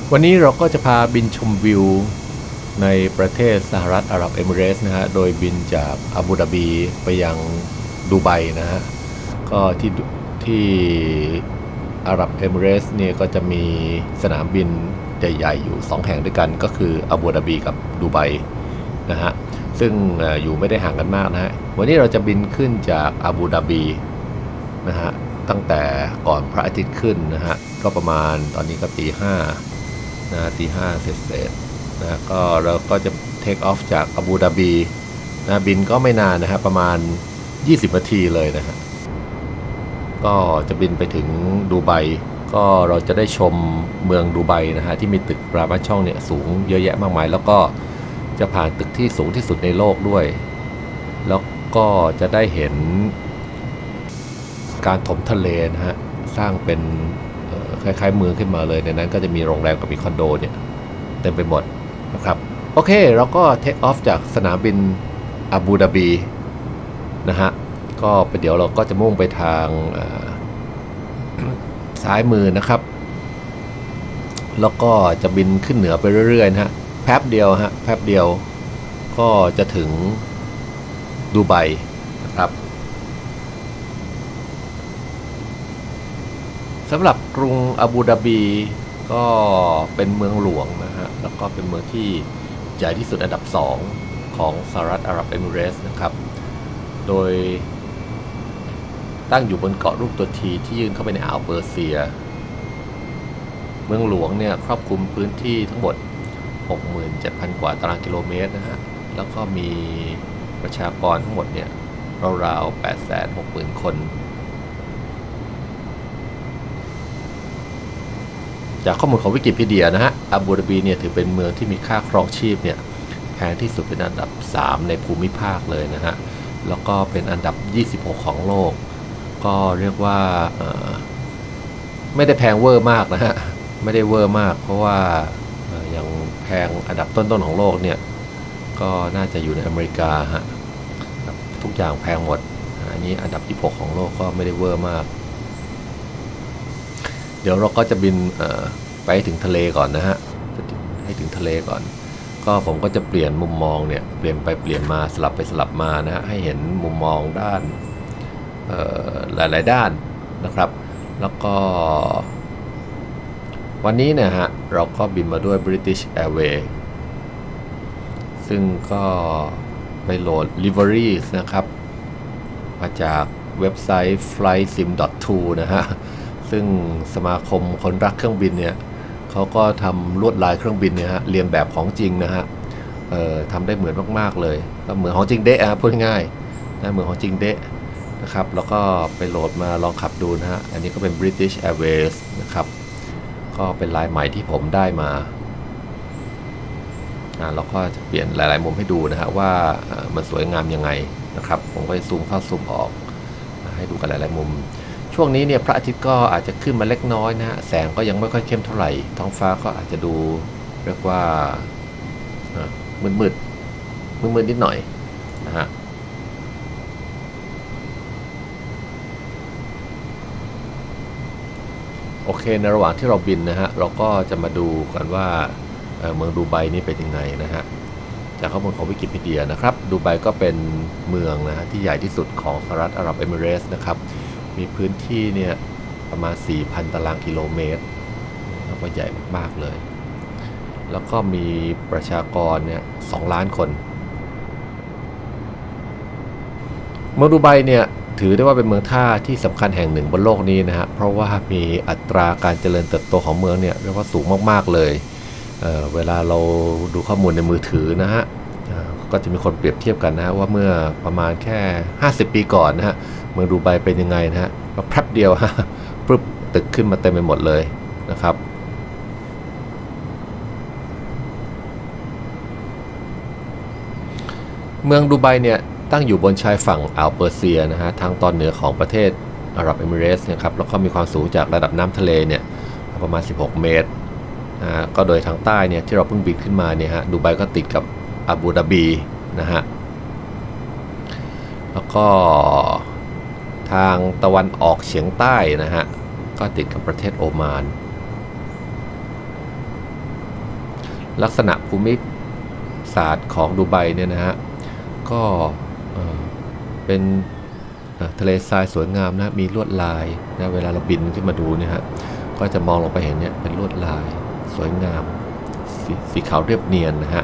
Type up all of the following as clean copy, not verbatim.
วันนี้เราก็จะพาบินชมวิวในประเทศสหรัฐอาหรับเอมิเรตส์นะฮะโดยบินจากอาบูดาบีไปยังดูไบนะฮะก็ที่อาหรับเอมิเรตส์เนี่ยก็จะมีสนามบินใหญ่ๆอยู่2แห่งด้วยกันก็คืออาบูดาบีกับดูไบนะฮะซึ่งอยู่ไม่ได้ห่างกันมากนะฮะวันนี้เราจะบินขึ้นจากอาบูดาบีนะฮะตั้งแต่ก่อนพระอาทิตย์ขึ้นนะฮะก็ประมาณตอนนี้ก็ตี 5นะตี 5เสร็จนะก็เราก็จะเทคออฟจากอาบูดาบีนะบินก็ไม่นานนะฮะประมาณ20นาทีเลยนะฮะก็จะบินไปถึงดูไบก็เราจะได้ชมเมืองดูไบนะฮะที่มีตึกราบ้านช่องเนี่ยสูงเยอะแยะมากมายแล้วก็จะผ่านตึกที่สูงที่สุดในโลกด้วยแล้วก็จะได้เห็นการถมทะเลนะฮะสร้างเป็นคล้ายๆเมืองขึ้นมาเลยในนั้นก็จะมีโรงแรมกับมีคอนโดเนี่ยเต็มไปหมดนะครับโอเคเราก็เทคออฟจากสนามบินอาบูดาบีนะฮะก็เดี๋ยวเราก็จะมุ่งไปทางซ้ายมือนะครับแล้วก็จะบินขึ้นเหนือไปเรื่อยๆนะฮะแป๊บเดียวฮะแป๊บเดียวก็จะถึงดูไบนะครับสำหรับกรุงอาบูดาบีก็เป็นเมืองหลวงนะฮะแล้วก็เป็นเมืองที่ใหญ่ที่สุดอันดับ2ของสหรัฐอาหรับเอมิเรตส์นะครับโดยตั้งอยู่บนเกาะรูปตัวทีที่ยื่นเข้าไปในอ่าวเปอร์เซียเมืองหลวงเนี่ยครอบคลุมพื้นที่ทั้งหมด 67,000 กว่าตารางกิโลเมตรนะฮะแล้วก็มีประชากรทั้งหมดเนี่ยราวๆ 860,000 คนจากข้อมูลของวิกิพีเดียนะฮะอาบูดาบีเนี่ยถือเป็นเมืองที่มีค่าครองชีพเนี่ยแพงที่สุดเป็นอันดับ3ในภูมิภาคเลยนะฮะแล้วก็เป็นอันดับ26ของโลกก็เรียกว่าไม่ได้แพงเวอร์มากนะฮะไม่ได้เวอร์มากเพราะว่าอย่างแพงอันดับต้นๆของโลกเนี่ยก็น่าจะอยู่ในอเมริกาฮะทุกอย่างแพงหมดอันนี้อันดับ26ของโลกก็ไม่ได้เวอร์มากเดี๋ยวเราก็จะบินไปถึงทะเลก่อนนะฮะให้ถึงทะเลก่อนก็ผมก็จะเปลี่ยนมุมมองเนี่ยเปลี่ยนไปเปลี่ยนมาสลับไปสลับมานะฮะให้เห็นมุมมองด้านหลายๆด้านนะครับแล้วก็วันนี้เนี่ยฮะเราก็บินมาด้วย British Airways ซึ่งก็ไปโหลด liveries นะครับมาจากเว็บไซต์ flightsim.to นะฮะซึ่งสมาคมคนรักเครื่องบินเนี่ยเขาก็ทำลวดลายเครื่องบินเนี่ยฮะเรียนแบบของจริงนะฮะทำได้เหมือนมากๆเลยก็เหมือนของจริงเดะพูดง่ายนะเหมือนของจริงเดะนะครับแล้วก็ไปโหลดมาลองขับดูนะฮะอันนี้ก็เป็น British Airways นะครับก็เป็นลายใหม่ที่ผมได้มาเราก็จะเปลี่ยนหลายๆมุมให้ดูนะฮะว่ามันสวยงามยังไงนะครับผมก็จะซูมเข้าซูมออกให้ดูกันหลายๆมุมช่วงนี้เนี่ยพระอาทิตย์ก็อาจจะขึ้นมาเล็กน้อยนะฮะแสงก็ยังไม่ค่อยเข้มเท่าไหร่ท้องฟ้าก็อาจจะดูเรียกว่ามืดนิดหน่อยนะฮะโอเคในระหว่างที่เราบินนะฮะเราก็จะมาดูกันว่าเมืองดูไบนี่เป็นยังไงนะฮะจากข้อมูลของวิกิพีเดียนะครับดูไบก็เป็นเมืองนะฮะที่ใหญ่ที่สุดของสหรัฐอาหรับเอมิเรตส์นะครับมีพื้นที่เนี่ยประมาณ 4,000 ตารางกิโลเมตรแล้วก็ใหญ่มากๆเลยแล้วก็มีประชากรเนี่ย2 ล้านคนเมืองดูไบเนี่ยถือได้ว่าเป็นเมืองท่าที่สำคัญแห่งหนึ่งบนโลกนี้นะฮะเพราะว่ามีอัตราการเจริญเติบโตของเมืองเนี่ยเรียกว่าสูงมากๆเลยเวลาเราดูข้อมูลในมือถือนะฮะก็จะมีคนเปรียบเทียบกันนะฮะว่าเมื่อประมาณแค่50 ปีก่อนนะฮะเมืองดูไบเป็นยังไงนะฮะแป๊บเดียวฮะปึ๊บตึกขึ้นมาเต็มไปหมดเลยนะครับเมืองดูไบเนี่ยตั้งอยู่บนชายฝั่งอ่าวเปอร์เซียนะฮะทางตอนเหนือของประเทศอาหรับเอมิเรตส์นะครับแล้วก็มีความสูงจากระดับน้ำทะเลเนี่ยประมาณ16 เมตรก็โดยทางใต้เนี่ยที่เราเพิ่งบินขึ้นมาเนี่ยฮะดูไบก็ติดกับอาบูดาบีนะฮะแล้วก็ทางตะวันออกเฉียงใต้นะฮะก็ติดกับประเทศโอมานลักษณะภูมิศาสตร์ของดูไบเนี่ยนะฮะก็เป็นทะเลทรายสวยงามนะมีลวดลายนะเวลาเราบินขึ้นมาดูเนี่ยฮะก็จะมองลงไปเห็นเนี่ยเป็นลวดลายสวยงามสีขาวเรียบเนียนนะฮะ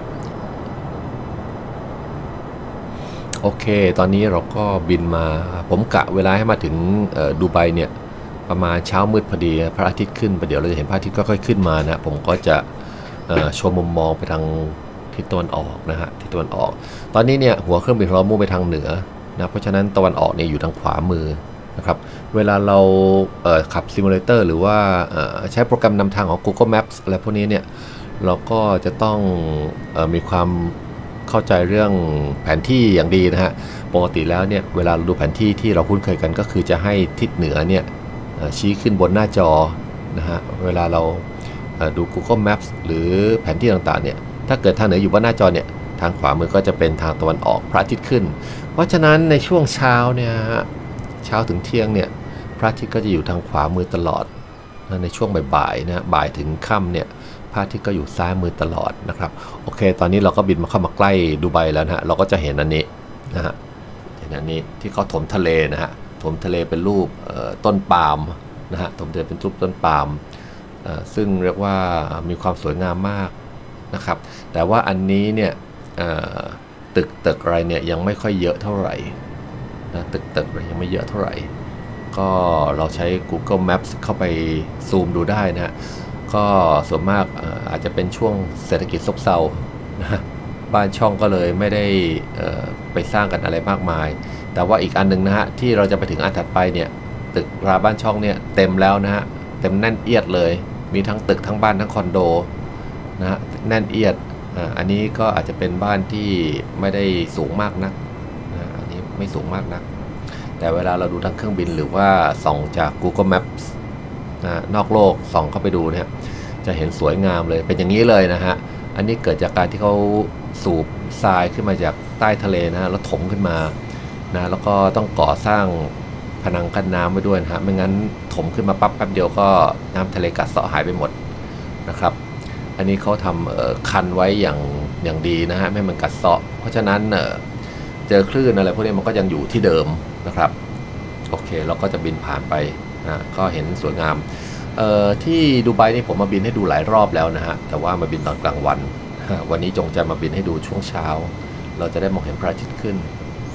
โอเคตอนนี้เราก็บินมาผมกะเวลาให้มาถึงดูไบเนี่ยประมาณเช้ามืดพอดีพระอาทิตย์ขึ้นประเดี๋ยวเราจะเห็นพระอาทิตย์ค่อยๆขึ้นมานะผมก็จะชมมุมมองไปทางทิศตะวันออกนะฮะทิศตะวันออกตอนนี้เนี่ยหัวเครื่องบินเรามุ่งไปทางเหนือนะเพราะฉะนั้นตะวันออกเนี่ยอยู่ทางขวามือนะครับเวลาเราขับซิมูเลเตอร์หรือว่าใช้โปรแกรมนำทางของ Google Maps อะไรพวกนี้เนี่ยเราก็จะต้องมีความเข้าใจเรื่องแผนที่อย่างดีนะฮะปกติแล้วเนี่ยเวลาเราดูแผนที่ที่เราคุ้นเคยกันก็คือจะให้ทิศเหนือเนี่ยชี้ขึ้นบนหน้าจอนะฮะเวลาเราดู Google Maps หรือแผนที่ต่างๆเนี่ยถ้าเกิดทางเหนืออยู่บนหน้าจอเนี่ยทางขวามือก็จะเป็นทางตะวันออกพระอาทิตย์ขึ้นเพราะฉะนั้นในช่วงเช้าเนี่ยเช้าถึงเที่ยงเนี่ยพระอาทิตย์ก็จะอยู่ทางขวามือตลอดในช่วงบ่ายๆนะบ่ายถึงค่ำเนี่ยพระอาทิตย์ก็อยู่ซ้ายมือตลอดนะครับโอเคตอนนี้เราก็บินมาเข้ามาใกล้ดูไบแล้วนะฮะเราก็จะเห็นอันนี้นะฮะเห็นอันนี้ที่เขาถมทะเลนะฮะถมทะเลเป็นรูปต้นปาล์มนะฮะถมทะเลเป็นรูปต้นปาล์มซึ่งเรียกว่ามีความสวยงามมากนะครับแต่ว่าอันนี้เนี่ยตึกอะไรเนี่ยยังไม่ค่อยเยอะเท่าไหร่นะตึกอะไรยังไม่เยอะเท่าไหร่ก็เราใช้ Google Maps เข้าไปซูมดูได้นะก็ส่วนมากอาจจะเป็นช่วงเศรษฐกิจซบเซานะบ้านช่องก็เลยไม่ได้ไปสร้างกันอะไรมากมายแต่ว่าอีกอันนึงนะฮะที่เราจะไปถึงอันถัดไปเนี่ยตึกราบ้านช่องเนี่ยเต็มแล้วนะฮะเต็มแน่นเอียดเลยมีทั้งตึกทั้งบ้านทั้งคอนโดนะฮะแน่นเอียดอันนี้ก็อาจจะเป็นบ้านที่ไม่ได้สูงมากนักอันนี้ไม่สูงมากนักแต่เวลาเราดูทางเครื่องบินหรือว่าส่องจาก Google Maps นอกโลกส่องเข้าไปดูเนี่ยจะเห็นสวยงามเลยเป็นอย่างนี้เลยนะฮะอันนี้เกิดจากการที่เขาสูบทรายขึ้นมาจากใต้ทะเลนะแล้วถมขึ้นมานะแล้วก็ต้องก่อสร้างผนังกั้นน้ำไว้ด้วยนะฮะไม่งั้นถมขึ้นมาปั๊บแป๊บเดียวก็น้ำทะเลกัดเซาะหายไปหมดนะครับอันนี้เขาทำคันไว้อย่างดีนะฮะไม่ให้มันกัดเซาะเพราะฉะนั้นเจอคลื่นอะไรพวกนี้มันก็ยังอยู่ที่เดิมนะครับโอเคเราก็จะบินผ่านไปนะก็เห็นสวยงามที่ดูไบนี่ผมมาบินให้ดูหลายรอบแล้วนะฮะแต่ว่ามาบินตอนกลางวันวันนี้จงใจมาบินให้ดูช่วงเช้าเราจะได้มองเห็นพระอาทิตย์ขึ้น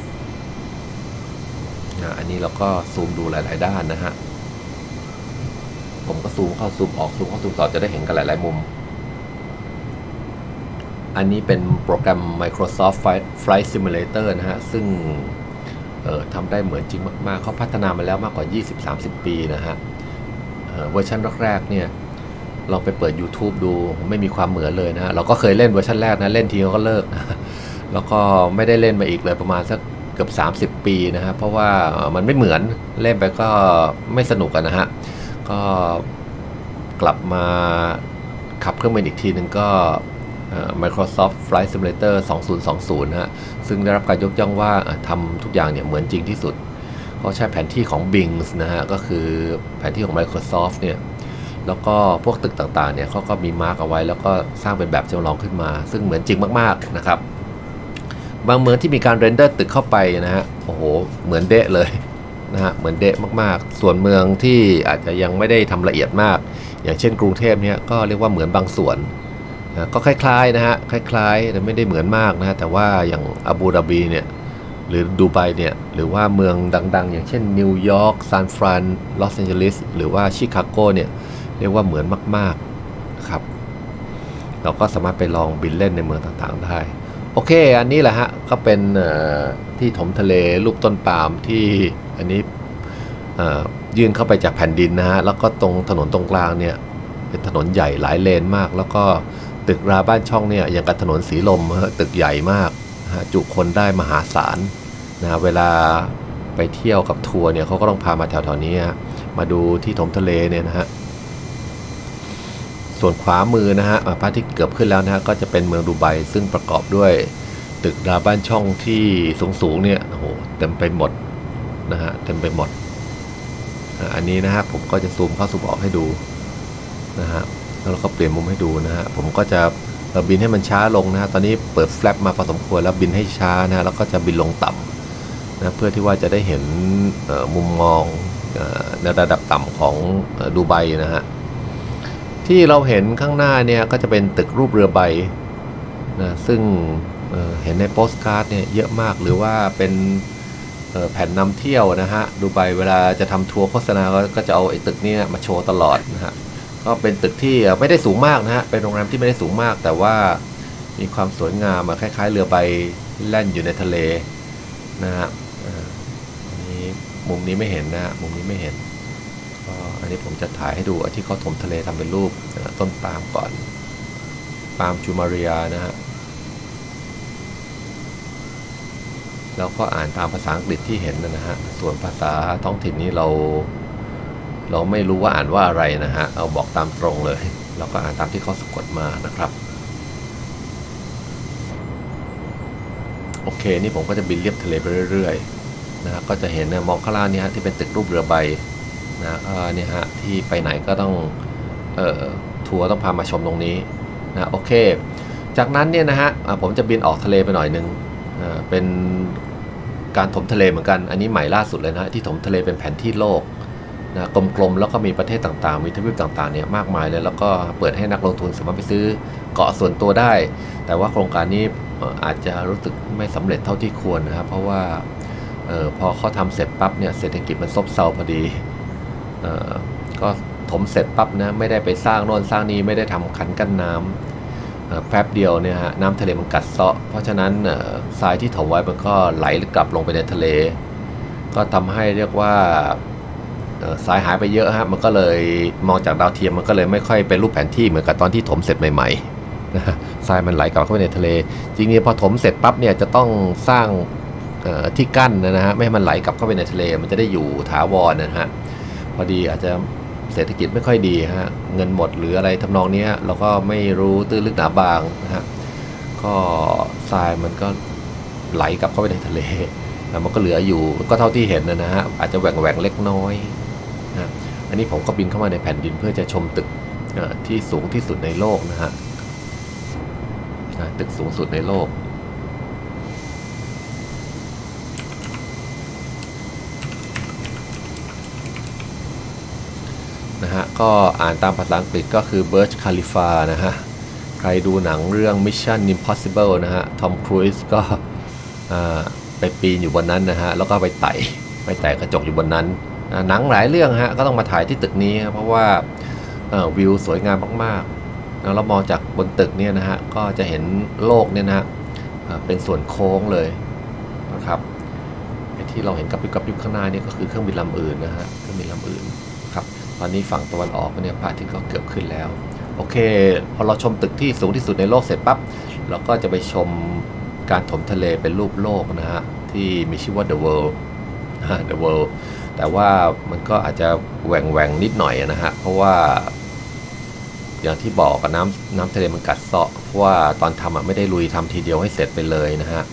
อันนี้เราก็ซูมดูหลายๆด้านนะฮะผมก็ซูมเข้าซูมออกซูมเข้าซูมต่อจะได้เห็นกันหลายๆมุมอันนี้เป็นโปรแกรม Microsoft Flight Simulator นะฮะซึ่งทำได้เหมือนจริงมากๆเขาพัฒนามาแล้วมากกว่า 20-30 ปีนะฮะเวอร์ชันแรกๆเนี่ยลองไปเปิด YouTube ดูไม่มีความเหมือนเลยนะฮะเราก็เคยเล่นเวอร์ชันแรกนะเล่นทีก็เลิกนะแล้วก็ไม่ได้เล่นมาอีกเลยประมาณสักเกือบ30 ปีนะฮะเพราะว่ามันไม่เหมือนเล่นไปก็ไม่สนุกกันนะฮะก็กลับมาขับเครื่องบินอีกทีนึงก็Microsoft Flight Simulator 2020นะฮะซึ่งได้รับการยกย่องว่าทำทุกอย่างเนี่ยเหมือนจริงที่สุดเขาใช้แผนที่ของ Bing นะฮะก็คือแผนที่ของ Microsoft เนี่ยแล้วก็พวกตึกต่างๆเนี่ยเขาก็มีมาร์กเอาไว้แล้วก็สร้างเป็นแบบจำลองขึ้นมาซึ่งเหมือนจริงมากๆนะครับบางเมืองที่มีการเรนเดอร์ตึกเข้าไปนะฮะโอ้โหเหมือนเดะเลยนะฮะเหมือนเดะมากๆส่วนเมืองที่อาจจะยังไม่ได้ทำละเอียดมากอย่างเช่นกรุงเทพเนี่ยก็เรียกว่าเหมือนบางส่วนก็คล้ายๆนะฮะคล้ายๆแต่ไม่ได้เหมือนมากนะแต่ว่าอย่างอาบูดาบีเนี่ยหรือดูไบเนี่ยหรือว่าเมืองดังๆอย่างเช่นนิวยอร์กซานฟรานลอสแอนเจลิสหรือว่าชิคาโกเนี่ยเรียกว่าเหมือนมากๆนะครับเราก็สามารถไปลองบินเล่นในเมืองต่างๆได้โอเคอันนี้แหละฮะก็เป็นที่ถมทะเลรูปต้นปาล์มที่อันนี้ยื่นเข้าไปจากแผ่นดินนะฮะแล้วก็ตรงถนนตรงกลางเนี่ยเป็นถนนใหญ่หลายเลนมากแล้วก็ตึกราบ้านช่องเนี่ยอย่างกับถนนสีลมตึกใหญ่มากจุคนได้มหาศาลนะเวลาไปเที่ยวกับทัวร์เนี่ยเขาก็ต้องพามาแถวๆนี้มาดูที่ถมทะเลเนี่ยนะฮะส่วนขวามือนะฮะพระอาทิตย์เกือบขึ้นแล้วนะฮะก็จะเป็นเมืองดูไบซึ่งประกอบด้วยตึกราบ้านช่องที่สูงๆเนี่ยโอ้โหเต็มไปหมดนะฮะเต็มไปหมดอันนี้นะฮะผมก็จะซูมเข้าซูมออกให้ดูนะฮะแล้วเราก็เปลี่ยนมุมให้ดูนะฮะผมก็จะบินให้มันช้าลงนะฮะตอนนี้เปิดแฟลปมาพอสมควรแล้วบินให้ช้านะแล้วก็จะบินลงต่ำนะเพื่อที่ว่าจะได้เห็นมุมมองในระดับต่ำของดูไบนะฮะที่เราเห็นข้างหน้าเนี่ยก็จะเป็นตึกรูปเรือใบนะซึ่งเห็นในโปสการ์ดเนี่ยเยอะมากหรือว่าเป็นแผ่นนำเที่ยวนะฮะดูไบเวลาจะทำทัวร์โฆษณาก็จะเอาไอ้ตึกนี้มาโชว์ตลอดนะฮะก็เป็นตึกที่ไม่ได้สูงมากนะฮะเป็นโรงแรมที่ไม่ได้สูงมากแต่ว่ามีความสวยงามคล้ายๆเรือใบแล่นอยู่ในทะเลนะฮะนี้มุมนี้ไม่เห็นนะฮะมุมนี้ไม่เห็นก็อันนี้ผมจะถ่ายให้ดูที่เขาถมทะเลทำเป็นรูปต้นปาล์มก่อนปาล์มจูมาเรียนะฮะแล้วก็อ่านตามภาษาอังกฤษที่เห็นนะฮะส่วนภาษาท้องถิ่นนี้เราไม่รู้ว่าอ่านว่าอะไรนะฮะเอาบอกตามตรงเลยเราก็อ่านตามที่เขาสะกดมานะครับโอเคนี่ผมก็จะบินเลียบทะเลไปเรื่อยๆนะก็จะเห็นมองข้างล่างนี่ฮะที่เป็นตึกรูปเรือใบนะเนี่ยฮะที่ไปไหนก็ต้องทัวร์ต้องพามาชมตรงนี้นะโอเคจากนั้นเนี่ยนะฮะผมจะบินออกทะเลไปหน่อยนึงเป็นการถมทะเลเหมือนกันอันนี้ใหม่ล่าสุดเลยนะที่ถมทะเลเป็นแผนที่โลกนะกลมๆแล้วก็มีประเทศต่างๆมีทวีปต่างๆเนี่ยมากมายเลยแล้วก็เปิดให้นักลงทุนสามารถไปซื้อเกาะส่วนตัวได้แต่ว่าโครงการนี้อาจจะรู้สึกไม่สำเร็จเท่าที่ควรนะครับเพราะว่าพอเขาทำเสร็จปั๊บเนี่ยเศรษฐกิจมันซบเซาพอดีก็ถมเสร็จปั๊บนะไม่ได้ไปสร้างโน่นสร้างนี้ไม่ได้ทำคันกั้นน้ำแป๊บเดียวเนี่ยฮะน้ำทะเลมันกัดเซาะเพราะฉะนั้นทรายที่ถมไว้มันก็ไหลกลับลงไปในทะเลก็ทำให้เรียกว่าทรายหายไปเยอะฮะมันก็เลยมองจากดาวเทียมมันก็เลยไม่ค่อยเป็นรูปแผนที่เหมือนกับตอนที่ถมเสร็จใหม่ๆนะทรายมันไหลกลับเข้าไปในทะเลจริงๆพอถมเสร็จปั๊บเนี่ยจะต้องสร้างที่กั้นนะฮะไม่ให้มันไหลกลับเข้าไปในทะเลมันจะได้อยู่ถาวรนะฮะพอดีอาจจะเศรษฐกิจไม่ค่อยดีฮะเงินหมดหรืออะไรทำนองนี้เราก็ไม่รู้ตื้นลึกหนาบางนะฮะก็ทรายมันก็ไหลกลับเข้าไปในทะเลแล้วมันก็เหลืออยู่ก็เท่าที่เห็นนะฮะอาจจะแหว่งเล็กน้อยนะอันนี้ผมก็บินเข้ามาในแผ่นดินเพื่อจะชมตึกที่สูงที่สุดในโลกนะฮะตึกสูงสุดในโลกนะฮะก็อ่านตามภาษาอังกฤษก็คือ Burj Khalifa นะฮะใครดูหนังเรื่อง Mission Impossible นะฮะทอมครูซก็ไปปีนอยู่บนนั้นนะฮะแล้วก็ไปไต่กระจกอยู่บนนั้นหนังหลายเรื่องฮะก็ต้องมาถ่ายที่ตึกนี้เพราะว่าวิวสวยงามมากๆแล้วเรามองจากบนตึกเนี่ยนะฮะก็จะเห็นโลกเนี่ยนะเป็นส่วนโค้งเลยนะครับที่เราเห็นกระพริบข้างหน้านี่ก็คือเครื่องบินลำอื่นนะฮะเครื่องบินลำอื่นครับตอนนี้ฝั่งตะวันออกเนี่ยพระอาทิตย์ก็เกือบขึ้นแล้วโอเคพอเราชมตึกที่สูงที่สุดในโลกเสร็จปั๊บเราก็จะไปชมการถมทะเลเป็นรูปโลกนะฮะที่มีชื่อว่า The World The World แต่ว่ามันก็อาจจะแหว่งนิดหน่อยนะฮะเพราะว่าอย่างที่บอกกับน้ำทะเลมันกัดเซาะเพราะว่าตอนทำไม่ได้ลุยทำทีเดียวให้เสร็จไปเลยนะฮะ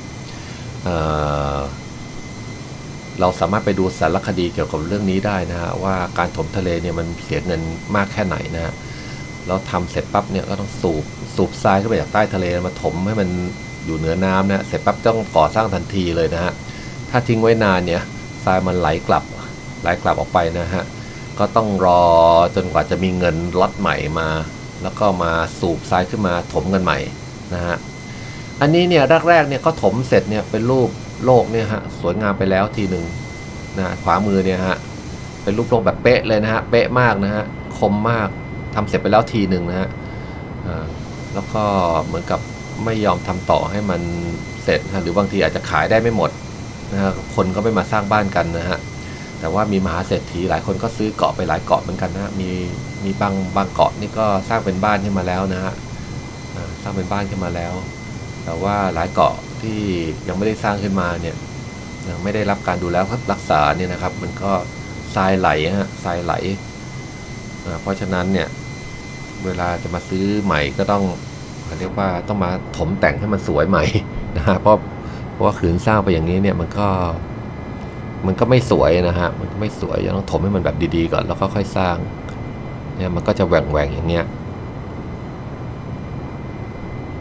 เราสามารถไปดูสารคดีเกี่ยวกับเรื่องนี้ได้นะฮะว่าการถมทะเลเนี่ยมันเสียเงินมากแค่ไหนนะฮะแล้วทำเสร็จปั๊บเนี่ยก็ต้องสูบทรายขึ้นไปจากใต้ทะเลมาถมให้มันอยู่เหนือน้ำนะเสร็จปั๊บต้องก่อสร้างทันทีเลยนะฮะถ้าทิ้งไว้นานเนี่ยทรายมันไหลกลับออกไปนะฮะก็ต้องรอจนกว่าจะมีเงินล็อตใหม่มาแล้วก็มาสูบทรายขึ้นมาถมกันใหม่นะฮะอันนี้เนี่ยแรกๆเนี่ยก็ถมเสร็จเนี่ยเป็นรูปโลกเนี่ยฮะสวยงามไปแล้วทีหนึ่งนะขวามือเนี่ยฮะเป็นรูปโลกแบบเป๊ะเลยนะฮะเป๊ะมากนะฮะคมมากทำเสร็จไปแล้วทีหนึ่งนะฮะแล้วก็เหมือนกับไม่ยอมทำต่อให้มันเสร็จนะหรือบางทีอาจจะขายได้ไม่หมดนะฮะคนก็ไม่มาสร้างบ้านกันนะฮะแต่ว่ามีมหาเศรษฐีหลายคนก็ซื้อเกาะไปหลายเกาะเหมือนกันนะมีบางเกาะนี่ก็สร้างเป็นบ้านขึ้นมาแล้วนะฮะสร้างเป็นบ้านขึ้นมาแล้วแต่ว่าหลายเกาะที่ยังไม่ได้สร้างขึ้นมาเนี่ยยังไม่ได้รับการดูแลรักษาเนี่ยนะครับมันก็ทรายไหลฮะทรายไหลเพราะฉะนั้นเนี่ยเวลาจะมาซื้อใหม่ก็ต้องเรียกว่าต้องมาถมแต่งให้มันสวยใหม่นะฮะเพราะว่าขืนสร้างไปอย่างนี้เนี่ยมันก็ไม่สวยนะฮะมันก็ไม่สวยยังต้องถมให้มันแบบดีๆก่อนแล้วก็ค่อยสร้างเนี่ยมันก็จะแหว่งอย่างเงี้ย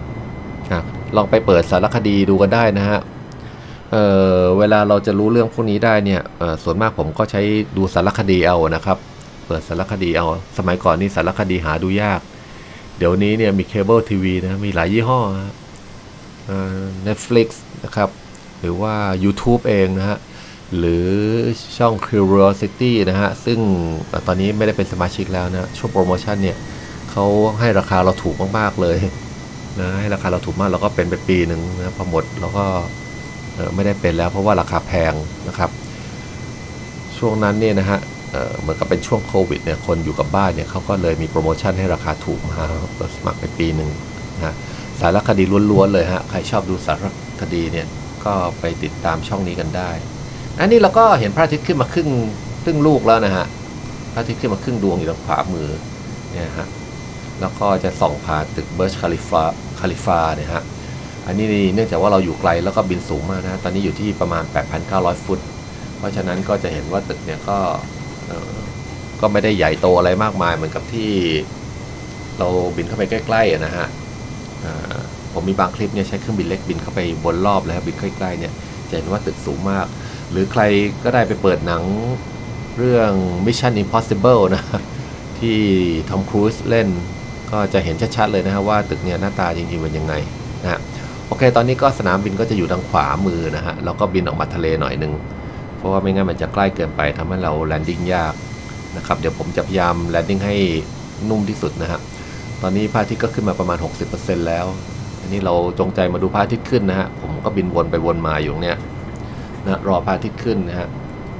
ลองไปเปิดสารคดีดูกันได้นะฮะเวลาเราจะรู้เรื่องพวกนี้ได้เนี่ยส่วนมากผมก็ใช้ดูสารคดีเอานะครับเปิดสารคดีเอาสมัยก่อนนี่สารคดีหาดูยากเดี๋ยวนี้เนี่ยมีเคเบิลทีวีนะมีหลายยี่ห้อNetflix นะครับหรือว่า YouTube เองนะฮะหรือช่อง Curiosity นะฮะซึ่งตอนนี้ไม่ได้เป็นสมาชิกแล้วนะช่วงโปรโมชั่นเนี่ยเขาให้ราคาเราถูกมากๆเลยนะให้ราคาเราถูกมากเราก็เป็นไปปีหนึ่งนะพอหมดเราก็ไม่ได้เป็นแล้วเพราะว่าราคาแพงนะครับช่วงนั้นเนี่ยนะฮะเหมือนกับเป็นช่วงโควิดเนี่ยคนอยู่กับบ้านเนี่ยเขาก็เลยมีโปรโมชั่นให้ราคาถูกมาเราสมัครไปปีหนึ่งนะสารคดีล้วนๆเลยฮะใครชอบดูสารคดีเนี่ยก็ไปติดตามช่องนี้กันได้อันนี้เราก็เห็นพระอาทิตย์ขึ้นมาครึ่งลูกแล้วนะฮะพระอาทิตย์ขึ้นมาครึ่งดวงอยู่ทางขวามือเนี่ยฮะแล้วก็จะส่องผ่านตึกเบิร์ชคาลิฟาเนี่ยฮะอันนี้เนื่องจากว่าเราอยู่ไกลแล้วก็บินสูงมากนะตอนนี้อยู่ที่ประมาณ 8,900 ฟุตเพราะฉะนั้นก็จะเห็นว่าตึกเนี่ยก็ไม่ได้ใหญ่โตอะไรมากมายเหมือนกับที่เราบินเข้าไปใกล้ๆนะฮะผมมีบางคลิปเนี่ยใช้เครื่องบินเล็กบินเข้าไปบนรอบแล้วบินใกล้ๆเนี่ยจะเห็นว่าตึกสูงมากหรือใครก็ได้ไปเปิดหนังเรื่อง Mission Impossible นะที่ทอมครูซเล่นก็จะเห็นชัดๆเลยนะฮะว่าตึกเนี่ยหน้าตาจริงๆเป็นยังไงนะโอเคตอนนี้ก็สนามบินก็จะอยู่ทางขวามือนะฮะแล้วก็บินออกมาทะเลหน่อยนึงเพราะว่าไม่งั้นมันจะใกล้เกินไปทำให้เราแลนดิ้งยากนะครับเดี๋ยวผมจะพยายามแลนดิ้งให้นุ่มที่สุดนะฮะตอนนี้พระอาทิตย์ก็ขึ้นมาประมาณ 60% แล้วอันนี้เราจงใจมาดูพระอาทิตย์ขึ้นนะฮะผมก็บินวนไปวนมาอยู่เนี่ยนะรอพระอาทิตย์ขึ้นนะฮะ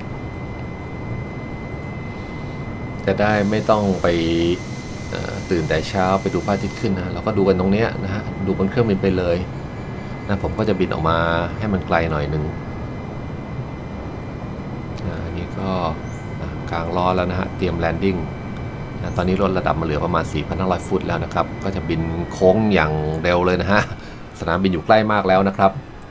จะได้ไม่ต้องไปตื่นแต่เช้าไปดูพระอาทิตย์ขึ้นนะเราก็ดูกันตรงนี้นะฮะดูบนเครื่องบินไปเลยนะผมก็จะบินออกมาให้มันไกลหน่อยนึงนี่ก็กลางล้อแล้วนะฮะเตรียมแลนดิ้งตอนนี้ลดระดับมาเหลือประมาณ 4,500 ฟุตแล้วนะครับก็จะบินโค้งอย่างเร็วเลยนะฮะสนามบินอยู่ใกล้มากแล้วนะครับ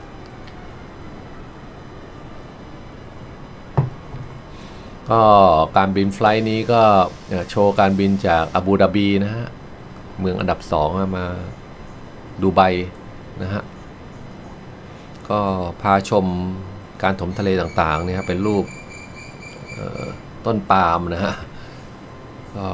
ก็การบินไฟล์นี้ก็โชว์การบินจากอาบูดาบีนะฮะเมืองอันดับ2มาดูไบนะฮะก็พาชมการถมทะเลต่างๆเนี่ยเป็นรูปต้นปาล์มนะฮะก็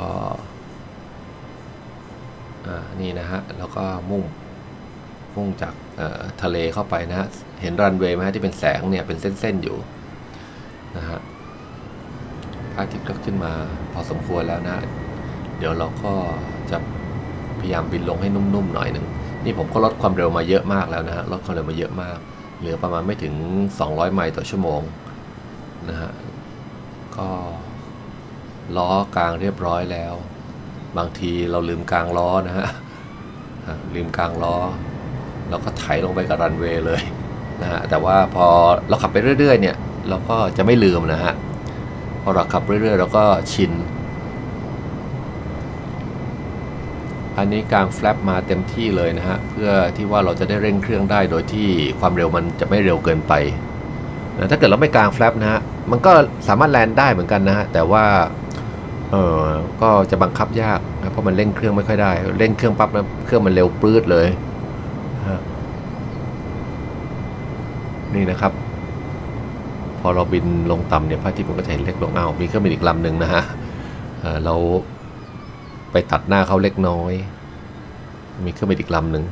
นี่นะฮะแล้วก็มุ่งจากทะเลเข้าไปนะฮะเห็นรันเวย์ไหมฮะที่เป็นแสงเนี่ยเป็นเส้นๆอยู่นะฮะพระอาทิตย์ก็ขึ้นมาพอสมควรแล้วนะเดี๋ยวเราก็จะพยายามบินลงให้นุ่มๆหน่อยหนึ่งนี่ผมก็ลดความเร็วมาเยอะมากแล้วนะฮะลดความเร็วมาเยอะมากเหลือประมาณไม่ถึง200 ไมล์ต่อชั่วโมงนะฮะก็ล้อกลางเรียบร้อยแล้วบางทีเราลืมกลางล้อนะฮะลืมกลางล้อเราก็ไถลงไปกับรันเวย์เลยนะฮะแต่ว่าพอเราขับไปเรื่อยๆเนี่ยเราก็จะไม่ลืมนะฮะพอเราขับเรื่อยๆเราก็ชินอันนี้กลางแฟลปมาเต็มที่เลยนะฮะเพื่อที่ว่าเราจะได้เร่งเครื่องได้โดยที่ความเร็วมันจะไม่เร็วเกินไปนะถ้าเกิดเราไม่กลางแฟลปนะฮะมันก็สามารถแลนด์ได้เหมือนกันนะฮะแต่ว่าก็จะบังคับยากนะเพราะมันเร่งเครื่องไม่ค่อยได้เร่งเครื่องปั๊บนะเครื่องมันเร็วปลื้ดเลยนี่นะครับพอเราบินลงต่ำเนี่ยพระอาทิตย์มันก็จะเห็นเล็กลงมีเครื่องบินอีกลำหนึ่งนะฮะเราไปตัดหน้าเขาเล็กน้อยมีเครื่องบินอีกลำหนึ่ง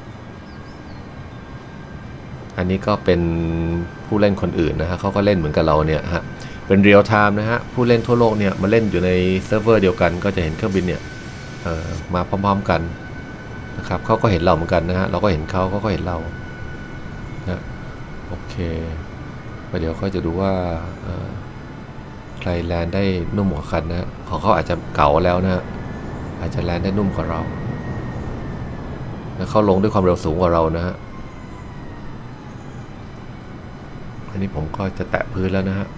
อันนี้ก็เป็นผู้เล่นคนอื่นนะฮะเขาก็เล่นเหมือนกับเราเนี่ยฮะเป็นเรียลไทม์นะฮะผู้เล่นทั่วโลกเนี่ยมาเล่นอยู่ในเซิร์ฟเวอร์เดียวกันก็จะเห็นเครื่องบินเนี่ยมาพร้อมๆกันนะครับเขาก็เห็นเราเหมือนกันนะฮะเราก็เห็นเขาก็เห็นเรานะโอเคเดี๋ยวก็จะดูว่าใครแลนได้นุ่มกว่ากันนะของเขาอาจจะเก่าแล้วนะอาจจะแลนได้นุ่มกว่าเราแล้วเขาลงด้วยความเร็วสูงกว่าเรานะฮะอันนี้ผมก็จะแตะพื้นแล้วนะฮะ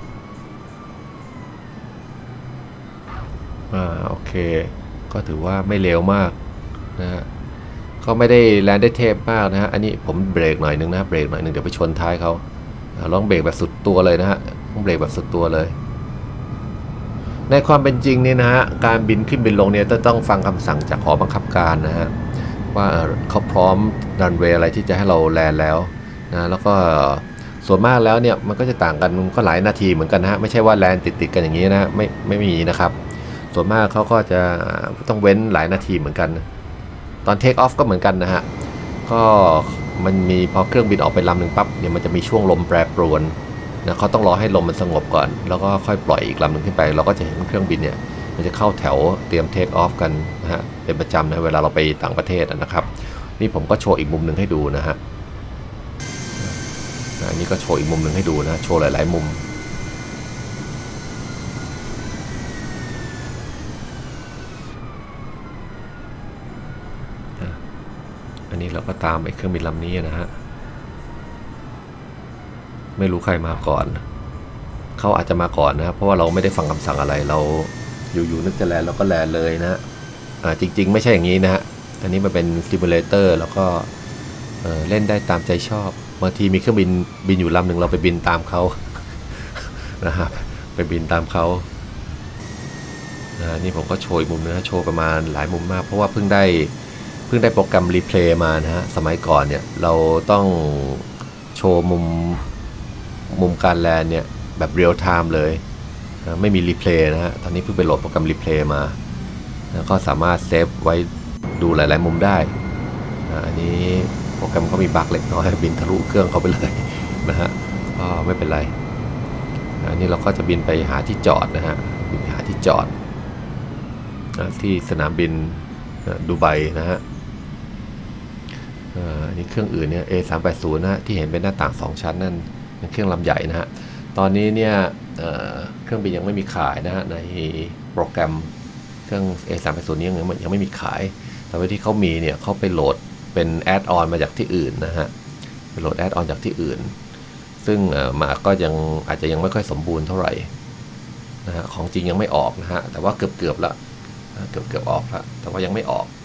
โอเคก็ถือว่าไม่เร็วมากนะฮะก็ไม่ได้แลนได้เทพมากนะฮะอันนี้ผมเบรกหน่อยนึงนะเบรกหน่อยนึงเดี๋ยวไปชนท้ายเขาลองเบรกแบบสุดตัวเลยนะฮะต้องเบรกแบบสุดตัวเลยในความเป็นจริงนี่นะฮะการบินขึ้นบินลงเนี่ยต้องฟังคำสั่งจากหอบังคับการนะฮะว่าเขาพร้อมรันเวย์อะไรที่จะให้เราแลนแล้วนะแล้วก็ส่วนมากแล้วเนี่ยมันก็จะต่างกันมันก็หลายนาทีเหมือนกันนะฮะไม่ใช่ว่าแลนติดกันอย่างนี้นะไม่มีนะครับส่วนมากเขาก็จะต้องเว้นหลายนาทีเหมือนกันตอนเทคออฟก็เหมือนกันนะฮะก็มันมีพอเครื่องบินออกไปลำหนึ่งปั๊บเนี่ยมันจะมีช่วงลมแปรปรวนนะเขาต้องรอให้ลมมันสงบก่อนแล้วก็ค่อยปล่อยอีกลำหนึ่งขึ้นไปเราก็จะเห็นเครื่องบินเนี่ยมันจะเข้าแถวเตรียมเทคออฟกันนะฮะเป็นประจำนะเวลาเราไปต่างประเทศนะครับนี่ผมก็โชว์อีกมุมหนึ่งให้ดูนะฮะอันนี้ก็โชว์อีกมุมหนึ่งให้ดูนะโชว์หลายๆมุมอันนี้เราก็ตามไอ้เครื่องบินลำนี้นะฮะไม่รู้ใครมาก่อนเขาอาจจะมาก่อนนะเพราะว่าเราไม่ได้ฟังคำสั่งอะไรเราอยู่ๆนึกจะแลนเราก็แลนเลยนะจริงๆไม่ใช่อย่างนี้นะฮะอันนี้มันเป็นซิมูเลเตอร์แล้วก็เล่นได้ตามใจชอบบางทีมีเครื่องบินอยู่ลำหนึ่งเราไปบินตามเขานะครับไปบินตามเขานี่ผมก็โชว์อีกมุมนึงนะโชว์ประมาณหลายมุมมากเพราะว่าเพิ่งได้โปรแกรมรีเพลย์มานะฮะสมัยก่อนเนี่ยเราต้องโชว์มุมการแลนเนี่ยแบบเรียลไทม์เลยนะไม่มีรีเพลย์นะฮะตอนนี้เพิ่งไปโหลดโปรแกรมรีเพลย์มาแล้วก็สามารถเซฟไว้ดูหลายๆมุมได้อันนี้โปรแกรมเขามีบั๊กเล็กน้อยบินทะลุเครื่องเขาไปเลยนะฮะก็ไม่เป็นไรอันนี้เราก็จะบินไปหาที่จอดนะฮะบินไปหาที่จอดที่สนามบินดูไบนะฮะอันนี้เครื่องอื่นเนี่ย A380 นะที่เห็นเป็นหน้าต่าง2ชั้นนั่นเป็นเครื่องลำใหญ่นะฮะตอนนี้เนี่ยเครื่องบินยังไม่มีขายนะฮะในโปรแกรมเครื่อง A380 นี้ยังไม่มีขายแต่ว่าที่เขามีเนี่ยเขาไปโหลดเป็นแอดออนมาจากที่อื่นนะฮะไปโหลดแอดออนจากที่อื่นซึ่งมาก็อาจจะยังไม่ค่อยสมบูรณ์เท่าไหร่นะฮะของจริงยังไม่ออกนะฮะแต่ว่าเกือบละเกือบออกแล้วแต่ว่ายังไม่ออก